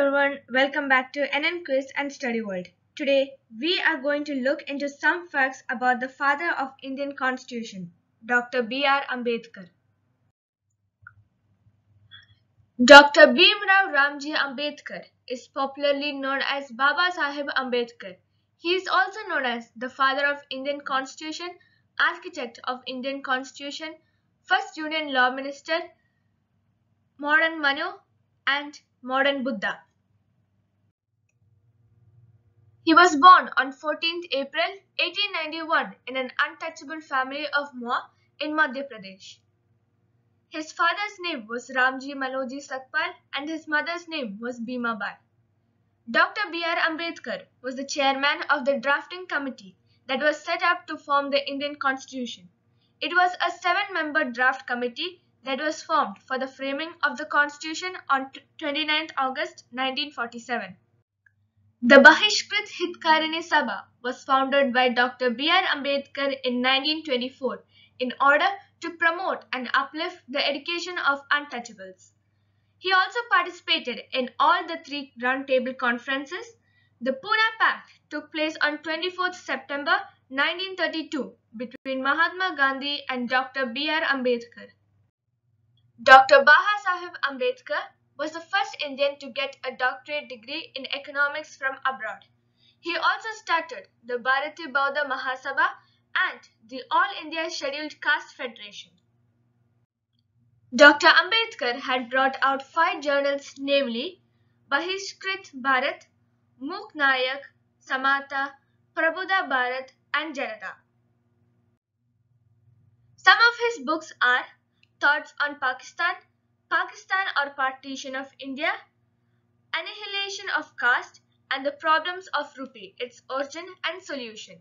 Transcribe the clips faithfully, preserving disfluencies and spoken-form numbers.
everyone, welcome back to N N Quiz and Study World. Today we are going to look into some facts about the father of Indian Constitution, Doctor B R Ambedkar. Doctor Bhimrao Ramji Ambedkar is popularly known as Baba Saheb Ambedkar. He is also known as the father of Indian Constitution, architect of Indian Constitution, first Union Law Minister, modern Manu, and modern Buddha. He was born on fourteenth April eighteen ninety-one in an untouchable family of Moa in Madhya Pradesh. His father's name was Ramji Manoji Sakpal and his mother's name was Bhima Bai. Doctor B R Ambedkar was the chairman of the drafting committee that was set up to form the Indian Constitution. It was a seven-member draft committee that was formed for the framing of the Constitution on twenty-ninth August nineteen forty-seven. The Bahishkrit Hitkarini Sabha was founded by Doctor B R Ambedkar in nineteen twenty-four in order to promote and uplift the education of untouchables. He also participated in all the three Round Table conferences. The Pune Pact took place on twenty-fourth September nineteen thirty-two between Mahatma Gandhi and Doctor B R Ambedkar. Doctor Baba Saheb Ambedkar was the first Indian to get a doctorate degree in economics from abroad. He also started the Bharatiya Bauddha Mahasabha and the All India Scheduled Caste Federation. Doctor Ambedkar had brought out five journals, namely Bahishkrit Bharat, Muk Nayak, Samata, Prabudha Bharat, and Janata. Some of his books are Thoughts on Pakistan, Pakistan or Partition of India, Annihilation of Caste, and the Problems of Rupee, Its Origin and Solution.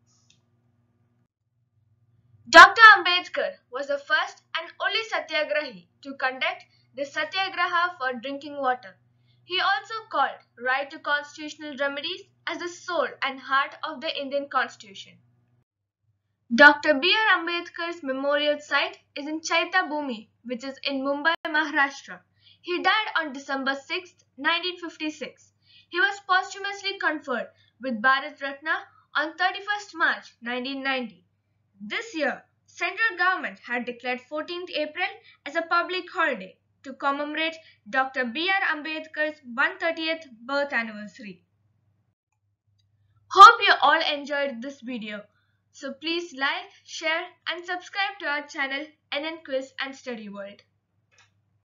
Doctor Ambedkar was the first and only Satyagrahi to conduct the Satyagraha for drinking water. He also called right to constitutional remedies as the soul and heart of the Indian Constitution. Doctor B R Ambedkar's memorial site is in Chaitya Bhumi, which is in Mumbai, Maharashtra. He died on December sixth, nineteen fifty-six. He was posthumously conferred with Bharat Ratna on thirty-first March nineteen ninety. This year, central government had declared fourteenth April as a public holiday to commemorate Doctor B R Ambedkar's one hundred thirtieth birth anniversary. Hope you all enjoyed this video. So please like, share and subscribe to our channel N N Quiz and Study World.